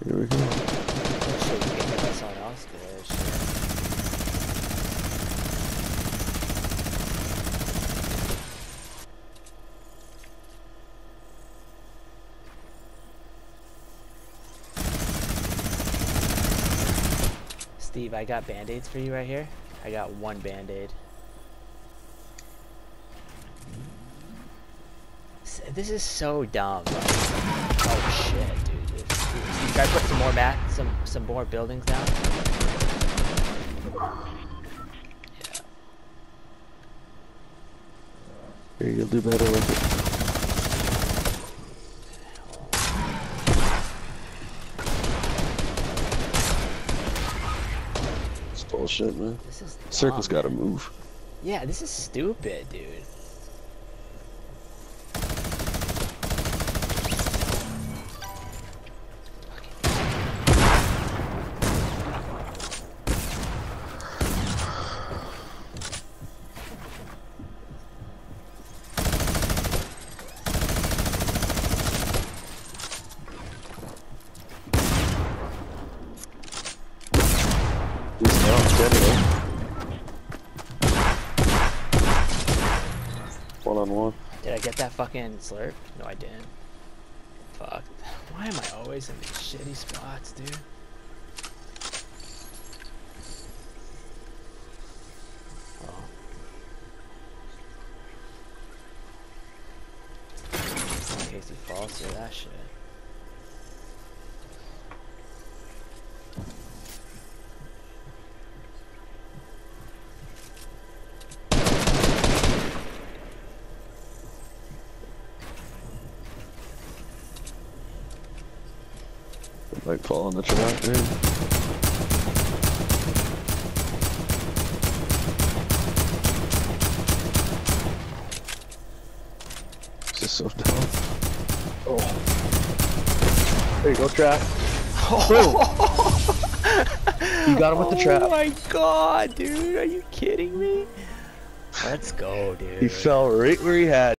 Here we go. Shit, you can hit by someone else. Good shit. Steve, I got band-aids for you right here. I got one band-aid. This is so dumb. Oh shit, dude. You gotta put some more some more buildings down. Yeah. Here, you'll do better with it. It's bullshit, man. This is dumb, Circle's gotta move. Yeah, this is stupid, dude. He's down, steady, One-on-one. Did I get that fucking slurp? No, I didn't. Fuck. Why am I always in these shitty spots, dude? Oh. In case he falls through that shit. Might fall in the trap, dude. This is so dumb. Oh. There you go, trap. Boom! You got him with the trap. Oh my god, dude. Are you kidding me? Let's go, dude. He fell right where he had.